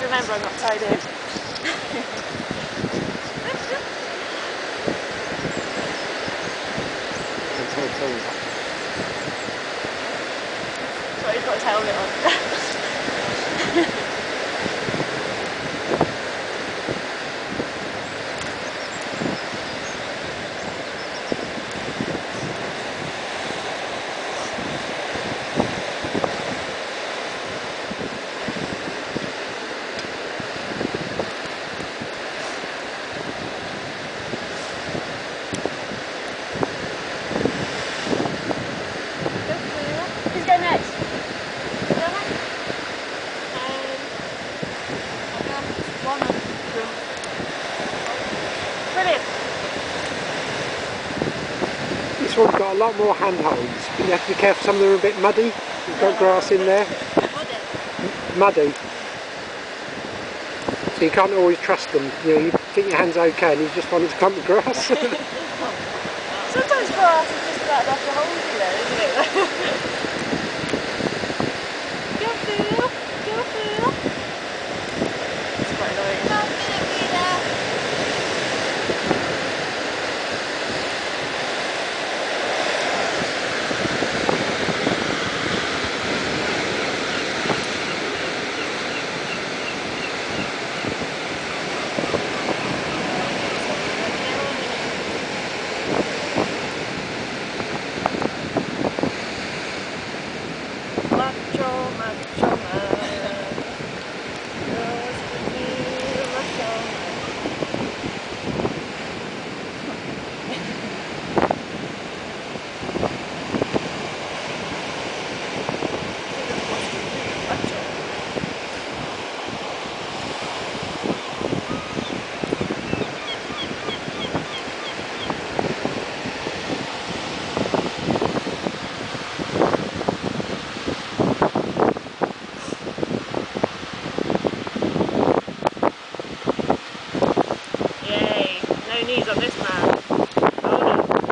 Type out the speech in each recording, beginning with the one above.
remember I'm not tied in. So he's got his helmet on. Who's going next? Brilliant. This one's got a lot more handholds, but you have to be careful, some of them are a bit muddy. You've got grass in there. Muddy. So you can't always trust them. You know, you think your hand's okay and you just want it to come to grass. Sometimes grass is just about enough to hold you there, isn't it? Go Phill! Go Phill! It's quite annoying. Macho man, yours to be macho man. Yay, no knees on this man. Oh no.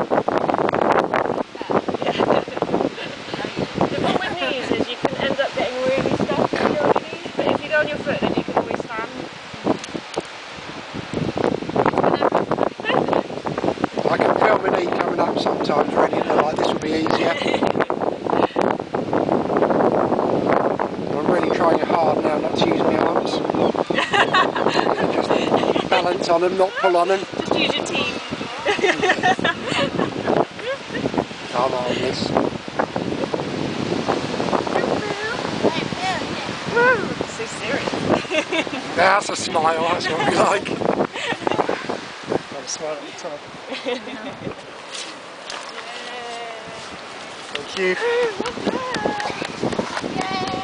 Yeah. The problem with knees is you can end up getting really stuck on your knees, but if you go on your foot then you can always stand. I can feel my knee coming up sometimes, really, and like this will be easier. I'm really trying hard now not to use my arms. Just balance on them, not pull on them. Just use your teeth. I'm armless. So serious. That's a smile, that's what we like. Got a smile at the top. Thank you. Yay!